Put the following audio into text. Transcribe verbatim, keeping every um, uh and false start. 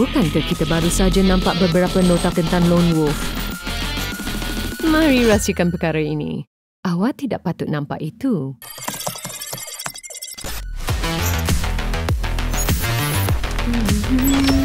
Bukankah kita baru saja nampak beberapa nota tentang Lone Wolf? Mari rahsiakan perkara ini. Awak tidak patut nampak itu. Hmm.